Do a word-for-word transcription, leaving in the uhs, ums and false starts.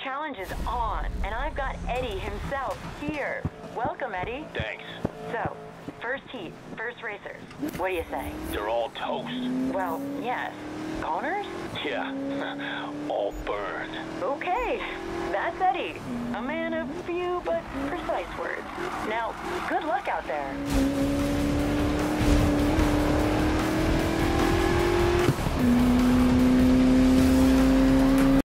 challenge is on, and I've got Eddie himself here. Welcome, Eddie. Thanks. So, first heat, first racers. What do you say? They're all toast. Well, yes. Goners? Yeah, all burned. Okay, that's Eddie. A man of few but precise words. Now, good luck out there.